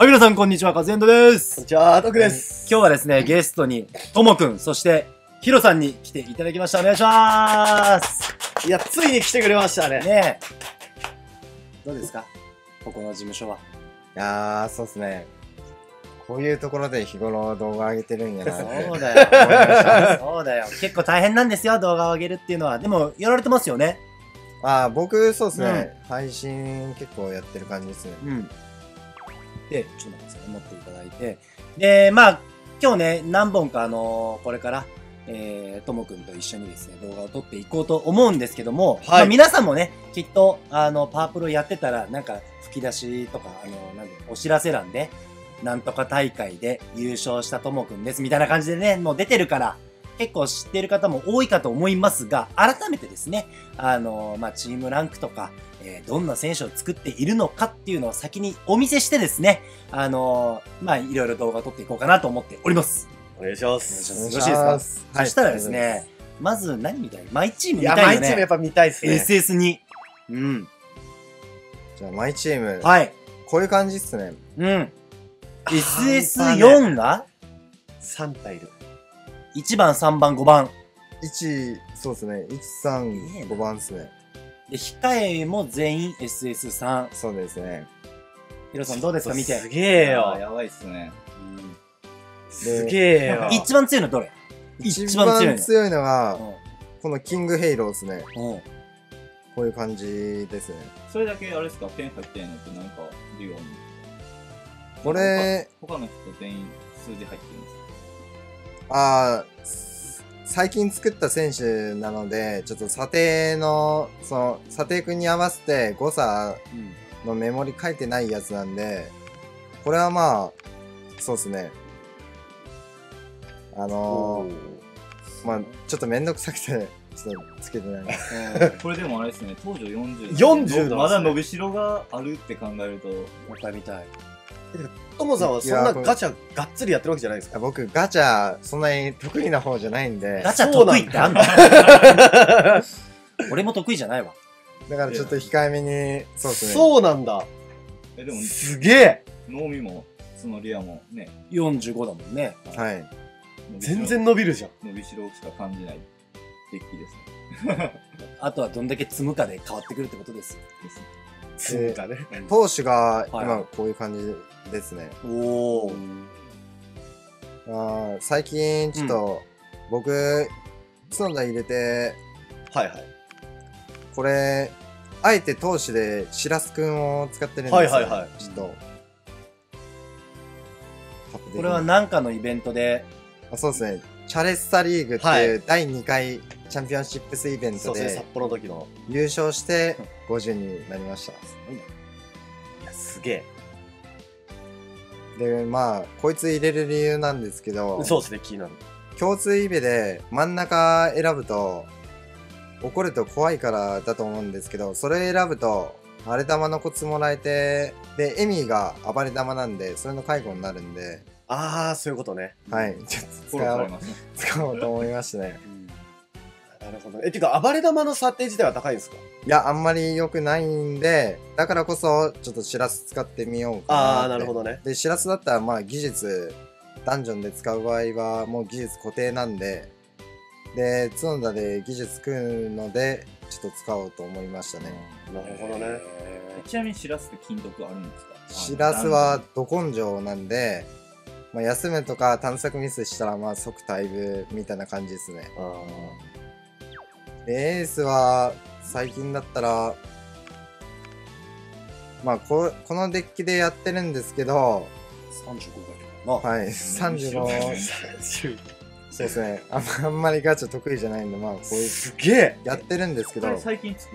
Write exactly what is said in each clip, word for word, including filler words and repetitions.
はい、皆さんこんにちは、カズエンドです。 こんにちは、トクです。 今日はですね、ゲストにともくん、そしてヒロさんに来ていただきました。お願いします。 いや、ついに来てくれましたね。 ねえ。どうですか、ここの事務所は。 いやー、そうっすね。こういうところで日頃動画上げてるんやなって。 そうだよ。そうだよ。結構大変なんですよ、動画を上げるっていうのは。でも、やられてますよね。 あー、僕、そうっすね、うん。配信結構やってる感じですね。 うん。で、ちょっと待ってください。持っていただいて。で、まあ、今日ね、何本かあのー、これから、えー、ともくんと一緒にですね、動画を撮っていこうと思うんですけども、はい、まあ皆さんもね、きっと、あの、パワープロやってたら、なんか、吹き出しとか、あの、なんで、お知らせ欄で、なんとか大会で優勝したともくんです、みたいな感じでね、もう出てるから、結構知っている方も多いかと思いますが、改めてですね、あの、まあ、チームランクとか、えー、どんな選手を作っているのかっていうのを先にお見せしてですね、あのー、まあ、いろいろ動画を撮っていこうかなと思っております。 お願いします。 よろしいですか？はい、そしたらですね、まず何見たい？マイチーム見たいよね。 いや、マイチームやっぱ見たいっすね。 エスエスに。うん。 じゃあ、マイチーム。 はい。 こういう感じっすね。 うん。エスエスよん がさん体いる。 いちばん、さんばん、ごばん。 いち、そうっすね。いち、さん、ごばんっすね。 で、控えも全員 エスエスさん。 そうですね。 ヒロさんどうですか見て。 すげえよ。 やばいっすね。 すげえよ。 一番強いのどれ？ 一番強いの強いのが、このキングヘイローですね。こういう感じですね。 それだけあれですか、点入ってんのって何か理由あるの？ これ、 他の人全員数字入ってるんですか？ ああ、最近作った選手なので、ちょっと査定の、その、査定君に合わせて誤差のメモリ書いてないやつなんで、これはまあ、そうですね。あのー、まあ、ちょっとめんどくさくて、ちょっとつけてない。 これでもあれですね、当時よんじゅう。 よんじゅうまだ伸びしろがあるって考えると、 もう一回見たい。 ともさんはそんなガチャがっつりやってるわけじゃないですか？ 僕、ガチャ、そんなに得意な方じゃないんで。 ガチャ得意ってあんの？俺も得意じゃないわ。 だからちょっと控えめに、そうですね。 そうなんだ。 え、でも、 すげえ脳みも、そのリアもね。 よんじゅうごだもんね。 はい。 全然伸びるじゃん。 伸びしろしか感じないデッキですね。 あとはどんだけ積むかで変わってくるってことですよ。 積むかね。 投手が今こういう感じですね。 おお。 あ最近ちょっと、僕、角田入れて、 はいはい。 これ、あえて投手でしらすくんを使ってるんですよ。 はいはいはい。 ちょっと。 これは何かのイベントで、 あそうですね。チャレッサリーグっていうだいにかいチャンピオンシップスイベントで、 札幌の時の優勝してごじゅうになりました。 いや、すげえ。で、まあ、こいつ入れる理由なんですけど、 そうですね、気になる。 共通イベで真ん中選ぶと、怒ると怖いからだと思うんですけど、それ選ぶと、荒れ玉のコツもらえて、で、エミーが暴れ玉なんで、それの介護になるんで、 ああ、そういうことね。 はい。ちょっと使おう、使おうと思いましたね。 なるほど。え、てか、暴れ玉の査定自体は高いんですか？ いや、あんまり良くないんで、だからこそ、ちょっとしらす使ってみようかな。 ああ、なるほどね。 で、しらすだったら、まあ、技術、ダンジョンで使う場合は、もう技術固定なんで、で、角田で技術組むので、ちょっと使おうと思いましたね。 なるほどね。 ちなみにしらすって金得あるんですか？ しらすはど根性なんで、まあ、休むとか探索ミスしたら、まあ、即退部みたいな感じですね。で、エースは、最近だったら、まあこ、このデッキでやってるんですけど、 さんじゅうごがいるかな。 はい、さんじゅうご。そうですね。あんあんまりガチャ得意じゃないんで、まあ、こういう。 すげえやってるんですけど。 最近作った。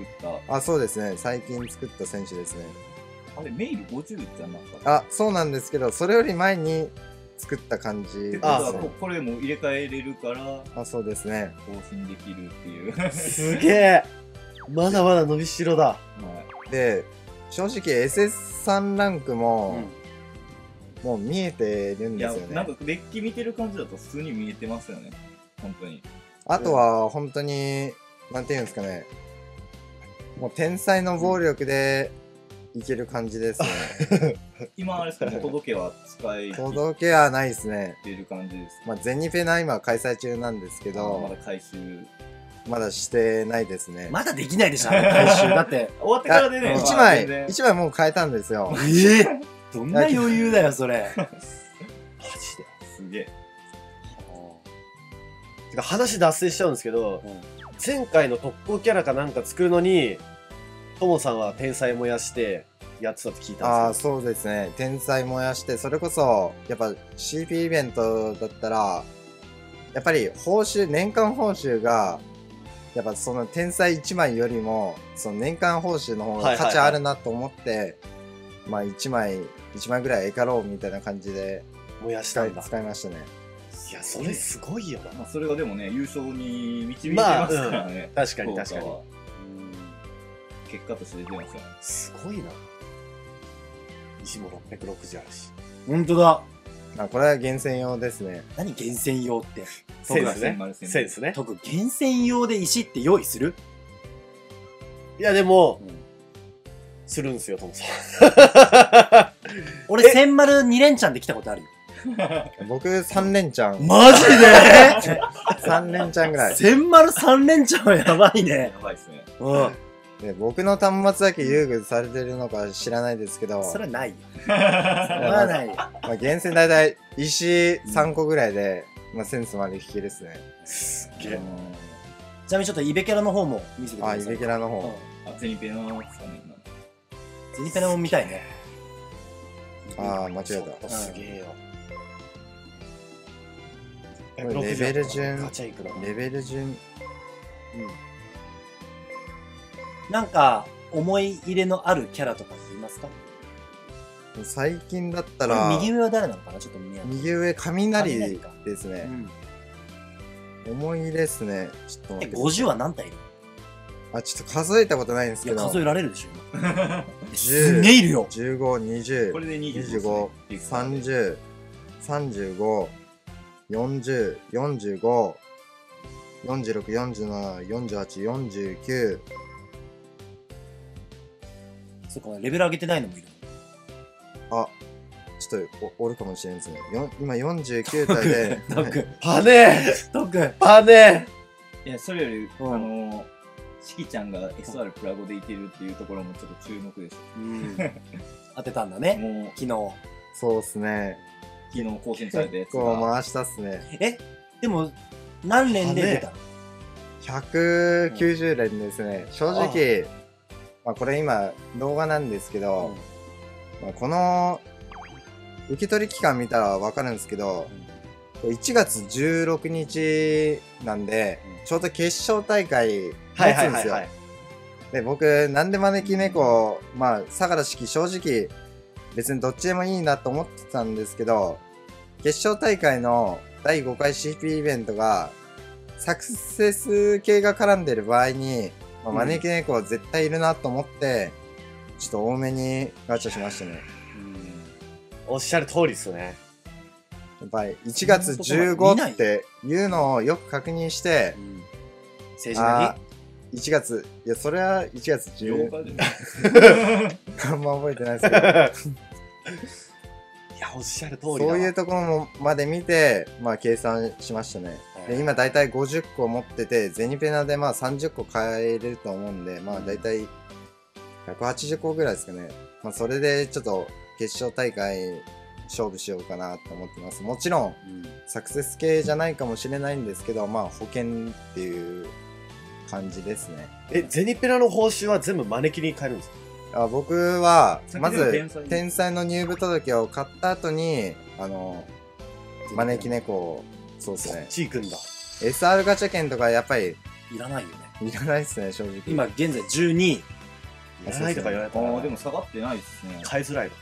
あ、そうですね。最近作った選手ですね。 あれ、メイルごじゅうじゃなかった？ あ、そうなんですけど、それより前に作った感じですね。 あ、これも入れ替えれるから、 あ、そうですね。 更新できるっていう。 すげえまだまだ伸びしろだ。はい、で、正直 エスエスさん ランクも、うん、もう見えてるんですよね。 いや、なんかデッキ見てる感じだと普通に見えてますよね。本当に。 あとは、本当に、なんていうんですかね。もう天才の暴力で、 いける感じですね。 今あれですか、もう届けは使え届けはないですね。 てる感じですか。 まあ、ゼニペナ今開催中なんですけまど、 だ回収。 まだしてないですね。 まだできないでしょ、あの回収。だって。 終わってからでね、 一まあ全枚、 然一枚もう変えたんですよ。 ええどんな余裕だよ、それ。 マジで。 すげえ。 てか話脱線しちゃうんですけど、 うん前回の特攻キャラかなんか作るのに、ともさんは天才燃やしてやってたって聞いたああ、 んですよ。 そうですね。天才燃やして、それこそ、やっぱ シーピー イベントだったら、やっぱり報酬、年間報酬が、やっぱその天才いちまいよりも、その年間報酬の方が価値あるなと思って、まあいちまい、いちまいぐらいエカローみたいな感じで燃やした使いんだ。 使いましたね。 いや、それすごいよな。 まあ、それがでもね、優勝に導いてますからね。 確かに確かに効果は結果として出てますよね。 すごいな。石もろっぴゃくろくじゅうあるし。 ほんとだ。 あ、これは厳選用ですね。 何厳選用って。 センスねそう。ですセンスね。 特厳選用で石って用意するいや、でも、 うんするんすよ、ともさん。 俺、 え千丸二連チャンで来たことあるよ。 僕さん連チャン、 マジでさん連チャンぐらい。 千丸三連チャンはやばいね。 やばいですね。 うん。 で僕の端末だけ優遇されてるのか知らないですけど、 それはないよ。それはないよ。 まあ、厳選大体石さんこぐらいで、まあ、センスまで引けるっすね。 すっげえ。 ちなみにちょっとイベキャラの方も見せてくだあ、 さい。 イベキャラの方。 うんあ、ゼニペナですかね。 ゼニペナも見たいね。 ああ、間違えちょっとすげえよ。 これレベル順ガチャいくらた。レベル順、 うん。なんか、思い入れのあるキャラとかっていますか？ 最近だったこれら、 右上は誰なのかなちょっと見えない。 右上、雷雷かですね。 うん。 思い入れですね。ちょっと待え、 って。 ごじゅうは何体いるあ、ちょっと数えたことないんですいや、 けど、 数えられるでしょ、今。 じゅうすげえいるよ。 じゅうご、にじゅう、 これでにじゅうにじゅうご、さんじゅう、さんじゅうご、よんじゅう、よんじゅうご、よんじゅうろく、よんじゅうなな、よんじゅうはち、よんじゅうきゅう、 そっか、レベル上げてないのもいる。 あ、ちょっとおおるかもしれないですね。よん今よんじゅうきゅう体で、 トック、 パネトック。 ーパネいや、それより、 うんあの、しきちゃんが エスアール プラゴでいけるっていうところもちょっと注目です。 うん。当てたんだね。 もう、 昨日。 そうっすね。 昨日更新されたやつ結構が。 回したっすね。 え、でも、何連で出たの？ ひゃくきゅうじゅう連ですね。正直、まあこれ今動画なんですけど、まあ、この受け取り期間見たらわかるんですけど、いちがつじゅうろくにちなんで、 うんちょうど決勝大会持はいはつんですよいはいはい。。 で、僕、なんで招き猫、まあ、相良式正直、別にどっちでもいいなと思ってたんですけど、決勝大会のだいごかい シーピー イベントが、サクセス系が絡んでる場合に、まあ、 うん招き猫絶対いるなと思って、ちょっと多めにガチャしましたね。 おっしゃる通りですよね。 やっぱりいちがつじゅうごっていうのをよく確認してう、ん。政治なあいちがつ、いや、それはいちがつじゅう、 ようかでね。 あんま覚えてないですけど、 いや、おっしゃる通りだわ。 そういうところもまで見て、まあ計算しましたね。で、今だいたいごじゅっこ持ってて、ゼニペナでまあさんじゅっこ買えれると思うんで、まあだいたいひゃくはちじゅっこぐらいですかね。まあそれでちょっと決勝大会勝負しようかなと思ってます。もちろん、サクセス系じゃないかもしれないんですけど、まあ保険っていう感じですね。 え、ゼニペラの報酬は全部招きに変えるんですか？ あ僕は、 先まずには天才、 天才の入部届を買った後に、あの、招き猫を、そうですね。 そっち行くんだ。 エスアール ガチャ券とかやっぱりいらないよね。 いらないですね、正直。 今、現在じゅうにい。 いらないとか言われたら、 ああ、でも下がってないですね。 買いづらいの。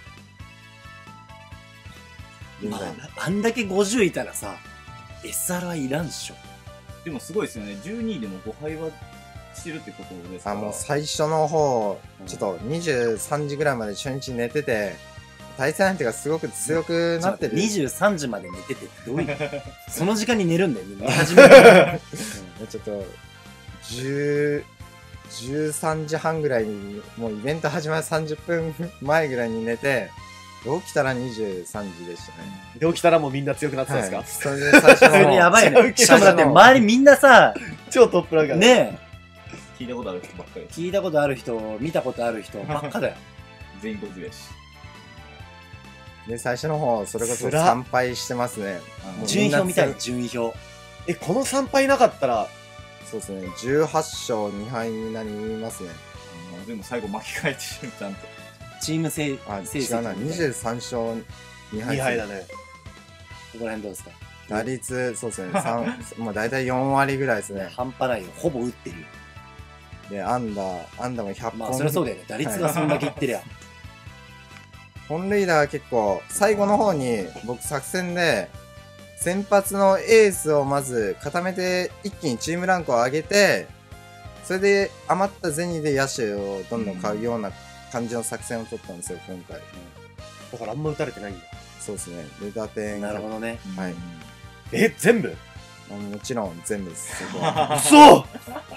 ま現在。 あ、あんだけごじゅういたらさ、エスアール はいらんっしょ。 でもすごいですよね。じゅうにいでもごはいはしてるってことですかあ、 ら。 もう最初の方う、んちょっとにじゅうさんじぐらいまで初日寝てて、対戦相手がすごく強くなってる。 にじゅうさんじまで寝ててどういうその時間に寝るんだよね。寝始める。 ちょっと、じゅう、 じゅうさんじはんぐらいに、もうイベント始まるさんじゅっぷんまえぐらいに寝て、起きたらにじゅうさんじでしたね。 で、起きたらもうみんな強くなってたんですか、 はい、それで最初のそれやばいね。 最初のしかもだって周りみんなさ、 超トップランカー。 ね聞いたことある人ばっかりえ、聞いたことある人、見たことある人ばっかだよ。 全員こずれやし。 で、最初の方、それこそつら参拝してますね。もう順位表見たいみんな、 順位表。 え、この参拝なかったら、 そうですね、じゅうはっしょうにはいになりますね。 でも最後巻き替えてる、ちゃんと。 チーム成あ、 成違うな、 績。 にじゅうさんしょうにはい。 にはいだね。 ここら辺どうですか？ 打率、そうですね、三まあ大体よんわりぐらいですね。 半端ないよ。ほぼ打ってるよ。 で、アンダー、アンダーもひゃっぽん。 まあ、そりゃそうだよね。打率がそんだけいってりゃ。 本塁打は結構、最後の方に僕作戦で、先発のエースをまず固めて、一気にチームランクを上げて、それで余った銭で野手をどんどん買うような感じの作戦を取ったんですよ、今回。 だからあんま打たれてないんだ。 そうですね、レ打点。 なるほどね。 はいうんえ、全部もちろん全部です。そこは嘘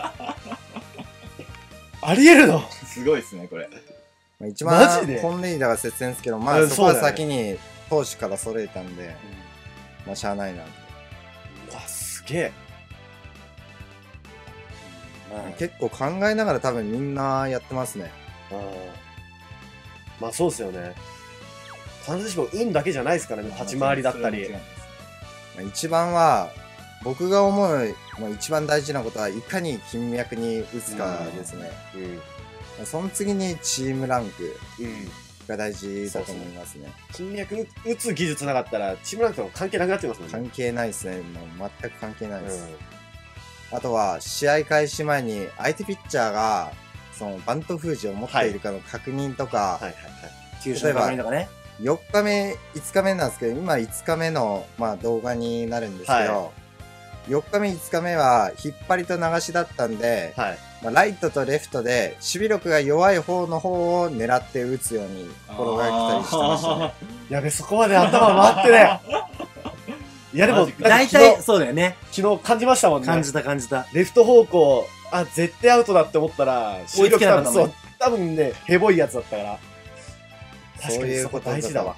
ありえるのすごいっすね、これ。 まあ一マ番ジで本塁打が接戦ですけど、まうんあそこはそうだよね先に投手から揃えたんで、まあしゃあないなって。 うわ、すげえ。 まあ、 結構考えながら多分みんなやってますね。 うんまあそうっすよね。必ずしも運だけじゃないですからね、立ち回りだったり。 まあ一番は、僕が思う、まあ、一番大事なことは、いかに金脈に打つかですね。 うん。 その次にチームランクうん。 が大事だと思いますね。 金脈打つ技術なかったら、チームランクとも関係なくなってますもんね。 関係ないですね。もう全く関係ないです。 うあとは、試合開始前に相手ピッチャーが、そのバント封じを持っているかの確認とか、 ん。はいはいはい。 球種の確認とかね。 よっかめ、いつかめなんですけど、今いつかめの、まあ、動画になるんですけど、 はよっかめ、いつかめは引っ張りと流しだったんで、 はい。 まあ、ライトとレフトで守備力が弱い方の方を狙って打つように心がけたりしてましたね。 やべ、そこまで頭回ってね。いやでも、 マジか大昨日体、そうだよね。 昨日感じましたもんね。 感じた感じた。 レフト方向、あ、絶対アウトだって思ったら、 追いつけなかったもんねそう、多分ね、ヘボいやつだったから。確そうかにそこいうこと大事だわ。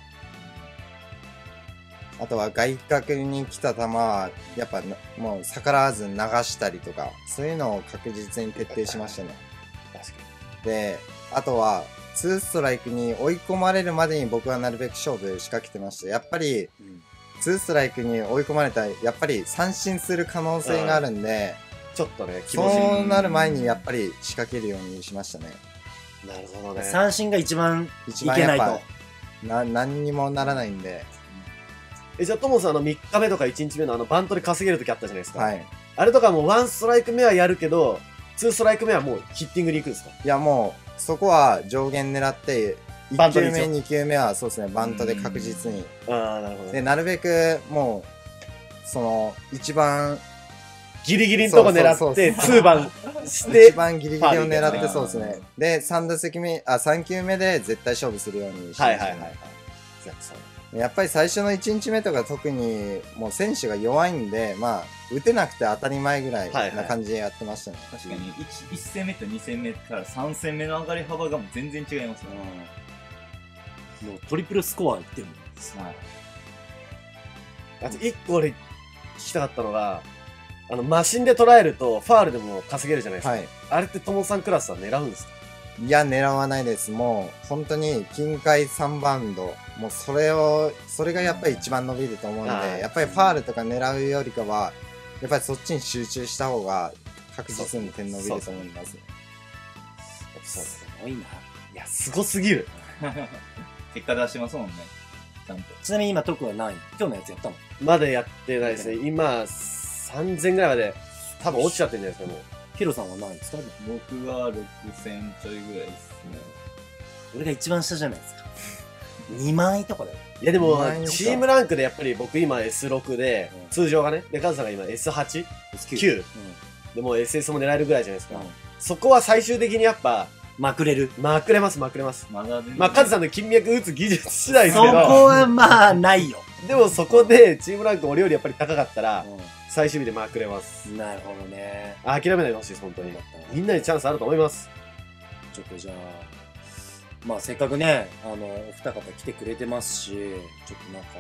あとは外角に来た球は、やっぱなもう逆らわず流したりとか、そういうのを確実に徹底しましたね。 確かで、あとは、ツーストライクに追い込まれるまでに僕はなるべく勝負仕掛けてました。やっぱり、ツーストライクに追い込まれたら、やっぱり三振する可能性があるんで、 に。ちょっとね、気持ちいい。 そうなる前にやっぱり仕掛けるようにしましたね。 なるほどね。 三振が一番一いけない番やっぱと。 な、何にもならないんで、 え、じゃあ、ともさん、あの、みっかめとかいちにちめのあの、バントで稼げるときあったじゃないですか。 はい。 あれとかもう、ワンストライク目はやるけど、ツーストライク目はもう、ヒッティングに行くんですか？ いやもう、そこは上限狙って、1 バントで一応球目、に球目はそうですね、バントで確実に。 ああ、なるほどで、 ね。 なるべく、もう、その、一番、 ギリギリのとこ狙って、 そうそうそうツーバンし一て、 番ギリギリを狙ってファウルそうですね。で、さん打席目、あ、さん球目で絶対勝負するようにしましたねはいはいはいはい。じゃあそうやっぱり最初のいち日目とか特に、もう選手が弱いんで、まあ、打てなくて当たり前ぐらいな感じでやってましたね。 確かにいち戦目とに戦目からさん戦目の上がり幅がもう全然違いますね。 もうトリプルスコアいってるもん。 はい。 あと一個俺聞きたかったのが、あの、マシンで捉えると、ファールでも稼げるじゃないですか。 はい。 あれってともさんクラスは狙うんですか？ いや、狙わないです。もう、本当に、近海さんバウンド。もう、それを、それがやっぱり一番伸びると思うんあーで、やっぱりファールとか狙うよりかは、やっぱりそっちに集中した方が、確実に点伸びると思います。 そうすごいな。 いや、すごすぎる。 結果出してますもんね。ちゃんと。 ちなみに今、特は何今日のやつやったの？ まだやってないですね。今、さんぜんぐらいまで、多分落ちちゃってるんじゃないですか、もう。 ヒロさんは何ですか？ 僕はろく戦ちょいぐらいですね。 俺が一番下じゃないですか。にまんいとかだよ。 いやでも前に、 チームランクでやっぱり僕今 エスろく で、 うん通常がね、で、カズさんが今 エスはち? きゅうでもう エスエス も狙えるぐらいじゃないですか。 うん。 そこは最終的にやっぱ、 まくれる。 まくれます、まくれます。 まだ全然。 まあ、カズさんの金脈打つ技術次第ですそけど、 こはまあ、ないよ。 でもそこでチームランク俺よりやっぱり高かったら、 う最終日でまくれます。 ん。なるほどね。 諦めないでほしいです、本当によか。ったなみんなにチャンスあると思います。 ちょっとじゃあ、まあせっかくね、あの、お二方来てくれてますし、ちょっとなんか、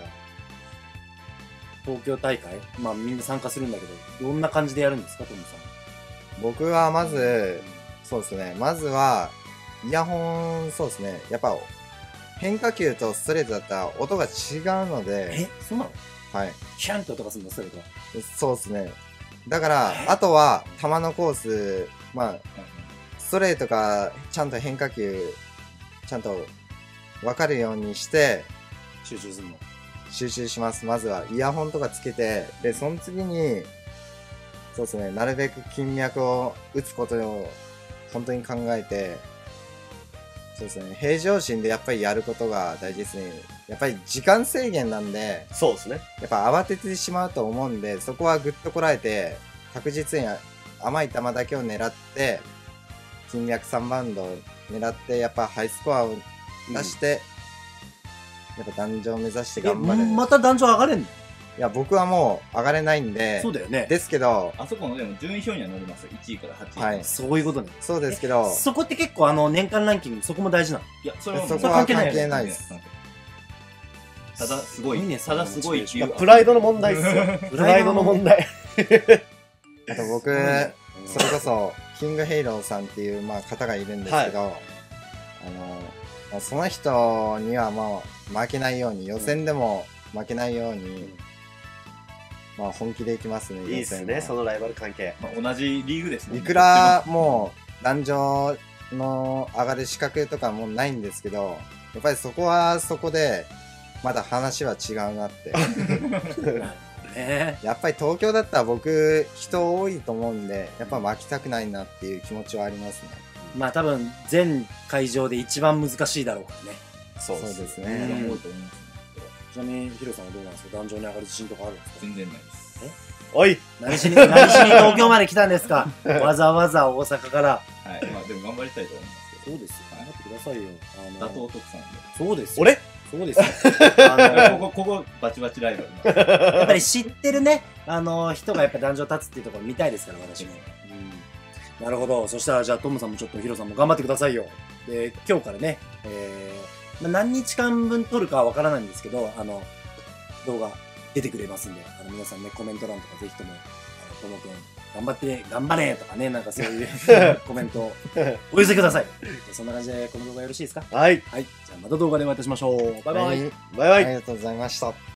東京大会まあみんな参加するんだけど、どんな感じでやるんですか、トムさ僕はまず、そうですね。まずは、イヤホン、そうですね。やっぱ、変化球とストレートだったら音が違うのん。 で、 え、そうなのはい。 キャンって音がするのそれと。 そうですね。だから、あとは、球のコース、まあ、ストレートか、ちゃんと変化球、ちゃんと分かるようにして、 集中するの。 集中します。まずは、イヤホンとかつけて、で、その次に、そうですね、なるべく筋脈を打つことを、本当に考えて、そうですね、平常心でやっぱりやることが大事ですね。やっぱり時間制限なんで、 そうですね。 やっぱ慌ててしまうと思うんで、そこはぐっとこらえて、確実に甘い球だけを狙って、筋脈さんバウンドを狙って、やっぱハイスコアを出して、やっぱ壇上を目指してえ、 頑張る。 また壇上上がれんの？ いや、僕はもう上がれないんで、 そうだよね。 ですけど、 あそこのでも順位表には載りますよ。いちいからはちい。 はいそういうことね。 そうですけど、 そこって結構あの、年間ランキング、そこも大事なの。 いや、それはもそうこは関係ないです。 ただすごい、 すごいねただすごいっていう。 プライドの問題っすよ。プライドの問題。 あと僕、それこそ、キングヘイローさんっていう、まあ、方がいるんですけど、あの、まあその人にはもう負けないように、予選でも負けないように、まあ本気でいきますね、 いいっすね、そのライバル関係。 まあ同じリーグですね。 いくらもう、壇上の上がる資格とかもないんですけど、やっぱりそこはそこで、まだ話は違うなって。 ねやっぱり東京だったら僕、人多いと思うんで、やっぱ負けたくないなっていう気持ちはありますね。 まあ多分、全会場で一番難しいだろうからね。 そうそうです多ね。 いと思いますね。 ちなみに、ヒロさんはどうなんですか？壇上に上がる自信とかあるんですか？ 全然ないです。 おい何しに、何しに東京まで来たんですか？わざわざ大阪から。 はい。まあでも頑張りたいと思いますけど。 そうですよ。頑張ってくださいよ。あ打倒徳さんで。 そうですよ。 俺そうですよ。あここ、ここ、バチバチライバルの。 の、やっぱり知ってるね、あの、人がやっぱ壇上立つっていうところ見たいですから、私も。うん。なるほど。そしたら、じゃあ、トムさんもちょっとヒロさんも頑張ってくださいよ。で、今日からね、えー、まあ、何日間分撮るかはわからないんですけど、あの、動画出てくれますんで、あの、皆さんね、コメント欄とかぜひとも、あの、ともくん、頑張って、頑張れとかね、なんかそういうコメントをお寄せください。じゃあそんな感じで、この動画よろしいですか？ はい。 はい。じゃあ、また動画でお会いいたしましょう。バイバイ。 はいバイバイあり。がとうございました。